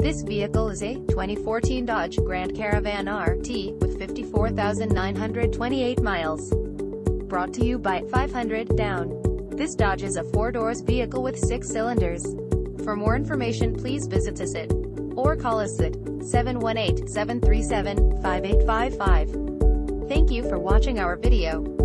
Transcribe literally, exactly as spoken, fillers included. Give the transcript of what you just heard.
This vehicle is a twenty fourteen Dodge Grand Caravan R T with fifty-four thousand nine hundred twenty-eight miles. Brought to you by five hundred down. This Dodge is a four-doors vehicle with six cylinders. For more information, please visit us at or call us at seven one eight, seven three seven, five eight five five. Thank you for watching our video.